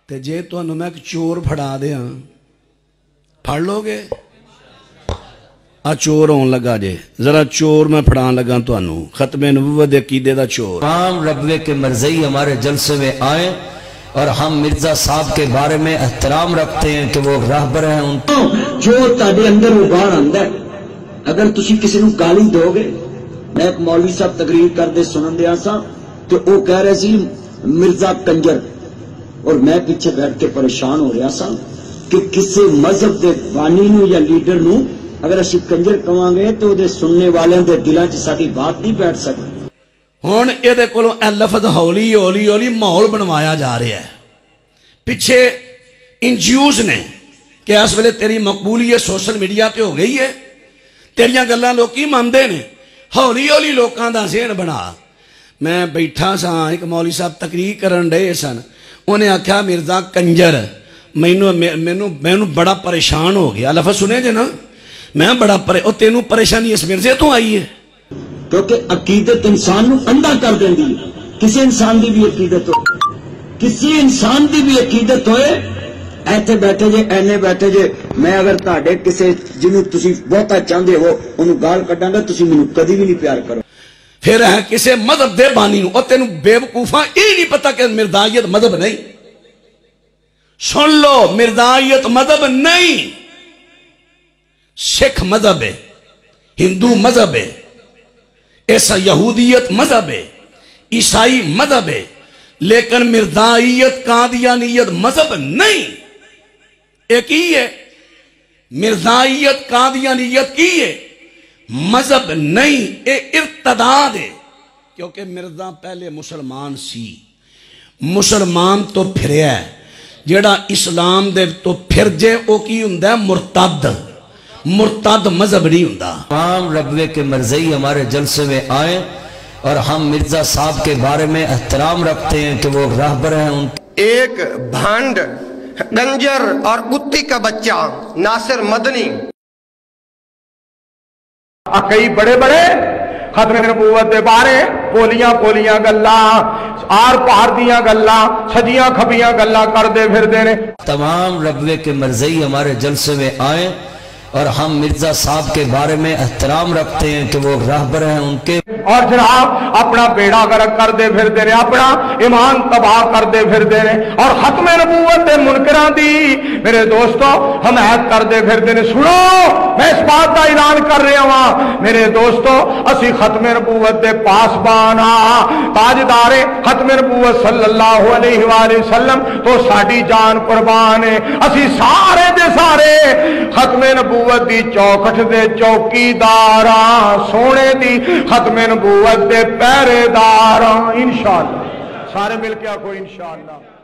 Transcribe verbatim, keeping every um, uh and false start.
تے جے تو انہوں میں ایک چور پھڑا دیا پھڑ لو گے آ چور ہون لگا جے ذرا چور میں پھڑان لگا تو انہوں ختم نبوت عقیدے دا چور تمام ربوے کے مرضی ہمارے جلسے میں آئیں اور ہم مرزا صاحب کے بارے میں احترام رکھتے ہیں کہ وہ راہبر ہیں ان جو تاڑے اندر وہ باہر آندہ ہے اگر تسی کسی نو گالی دو گے میں ایک مولوی صاحب تقریر کر دے سنن دیا سا تو وہ کہہ رہے سی مرزا کنجر اور میں پیچھے بیٹھ کے پریشان ہو رہا سا کہ کسی مذہب دے بانی نو یا لیڈر نو اگر اسی کنجر کہاں گے تو دے سننے والے دے دلان چ ساری بات نہیں بیٹھ سکتی ہون اے دے کولوں اے لفظ ہولی ہولی ہولی ماحول بنوایا جا رہا ہے پیچھے انجیوز نے کہ اس ویلے تیری مقبولیت سوشل میڈیا تے ہو گئی ہے تیریاں گلاں لوگ کی ماندے نے ہولی ہولی لوکاں دا ذہن بنا میں بیٹھا سا ایک مولوی صاحب تقریر کرن ڈے سن انہیں آکھیا مرزا کنجر مینوں مینوں مینوں بڑا پریشان ہو گیا لفظ سنے جے نا میں بڑا پرے او تینوں پریشانی اس مرزے تو آئی ہے کیونکہ عقیدت انسان نو اندھا کر دیندی ہے کسی انسان دی بھی عقیدت ہو کسی انسان دی بھی عقیدت ہوئے ایتھے بیٹھے جے اینے بیٹھے جے میں اگر تہاڈے کسی جنوں تسی بہتا چاہندے ہو انہوں گال کڈاں گا تسی مینوں کدی بھی نہیں پیار کرو پھر ہے کسی مذہب دے بانی نو اور تینوں بے وقوفاں یہ نہیں پتا کہ مردائیت مذہب نہیں سن لو مردائیت مذہب نہیں سکھ مذہب ہے ہندو مذہب ہے ایسا یہودیت مذہب ہے عیسائی مذہب ہے لیکن مردائیت قادیانیت مذہب نہیں ایک ہی ہے مردائیت قادیانیت کی ہے مذہب نہیں اے ارتداد ہے کیونکہ مرزا پہلے مسلمان سی مسلمان تو پھریا ہے جیڑا اسلام دے تو پھر جے او کی ہوندا ہے مرتد مرتد مذہب نہیں ہوندا تمام ربوے کے مرضی ہمارے جلسے میں آئیں اور ہم مرزا صاحب کے بارے میں احترام رکھتے ہیں کہ وہ راہبر ہیں ان ایک بھانڈ گنجر اور کتی کا بچہ ناصر مدنی کئی بڑے بڑے ختم نبوت دے بارے پولیاں پولیاں گلاں آر پار دیاں گلاں سجیاں کھبیاں گلاں کر دے پھر دے نے تمام ربوے کے مرضی ہمارے جلسے میں آئیں اور ہم مرزا صاحب کے بارے میں احترام رکھتے ہیں کہ وہ راہبر ہیں ان کے اور جناب اپنا بیڑا غرق کر دے پھر دے رہے اپنا ایمان تباہ کر دے پھر دے رہے اور ختم نبوت دے منکران دی میرے دوستو حمایت کر دے پھر دے رہے سنو میں اس بات کا اعلان کر رہا ہوں میرے دوستو اسی ختم نبوت دے پاس بانا تاجدار ختم نبوت صلی اللہ علیہ وآلہ وسلم تو ساڑی جان قربان ہے اسی سارے دے سارے ختم نبوت دی چوکھٹ دے چوکی داراں سونے دی ختم نبوت دے پہرے داراں انشاءاللہ سارے مل کے آکھو انشاءاللہ